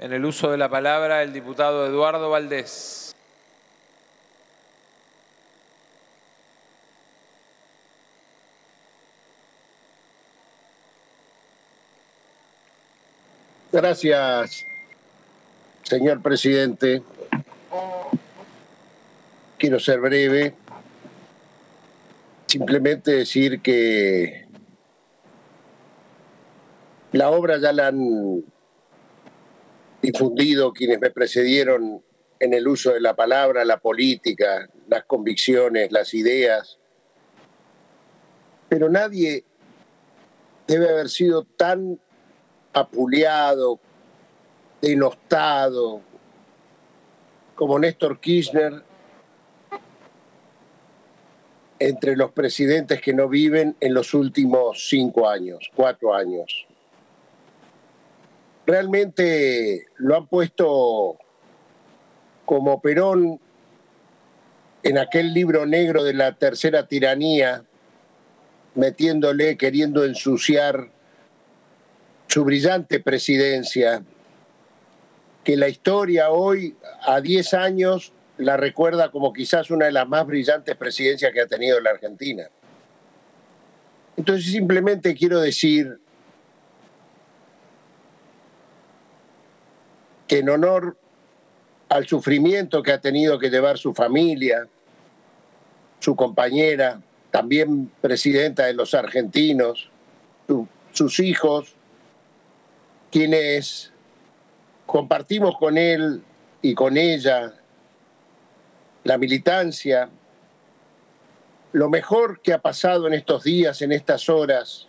En el uso de la palabra, el diputado Eduardo Valdés. Gracias, señor presidente. Quiero ser breve. Simplemente decir que la obra ya la han difundido quienes me precedieron en el uso de la palabra, la política, las convicciones, las ideas. Pero nadie debe haber sido tan apuleado, denostado, como Néstor Kirchner entre los presidentes que no viven en los últimos 5 años, 4 años. Realmente lo han puesto como Perón en aquel libro negro de la tercera tiranía, metiéndole, queriendo ensuciar su brillante presidencia, que la historia hoy, a 10 años, la recuerda como quizás una de las más brillantes presidencias que ha tenido la Argentina. Entonces simplemente quiero decir que en honor al sufrimiento que ha tenido que llevar su familia, su compañera, también presidenta de los argentinos, sus hijos, quienes compartimos con él y con ella la militancia, lo mejor que ha pasado en estos días, en estas horas,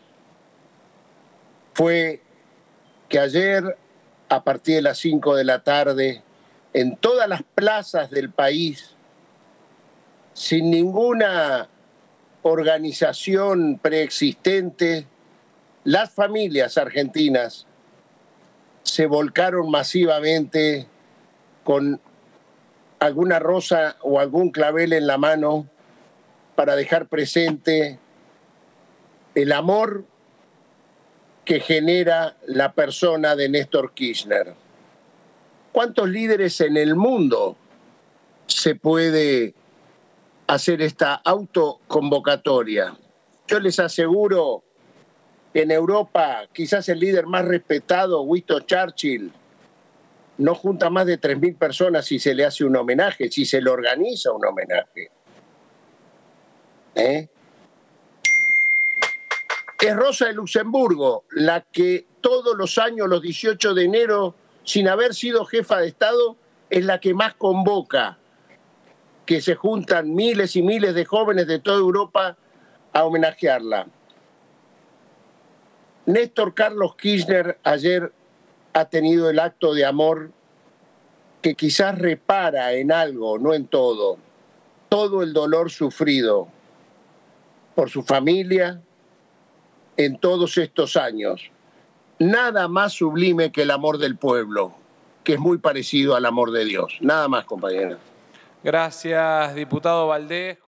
fue que ayer, a partir de las 5 de la tarde, en todas las plazas del país, sin ninguna organización preexistente, las familias argentinas se volcaron masivamente con alguna rosa o algún clavel en la mano para dejar presente el amor que genera la persona de Néstor Kirchner. ¿Cuántos líderes en el mundo se puede hacer esta autoconvocatoria? Yo les aseguro que en Europa quizás el líder más respetado, Winston Churchill, no junta más de 3.000 personas si se le hace un homenaje, si se le organiza un homenaje. Es Rosa de Luxemburgo la que todos los años, los 18 de enero, sin haber sido jefa de Estado, es la que más convoca, que se juntan miles y miles de jóvenes de toda Europa a homenajearla. Néstor Carlos Kirchner ayer ha tenido el acto de amor que quizás repara en algo, no en todo el dolor sufrido por su familia en todos estos años. Nada más sublime que el amor del pueblo, que es muy parecido al amor de Dios. Nada más, compañera. Gracias, diputado Valdés.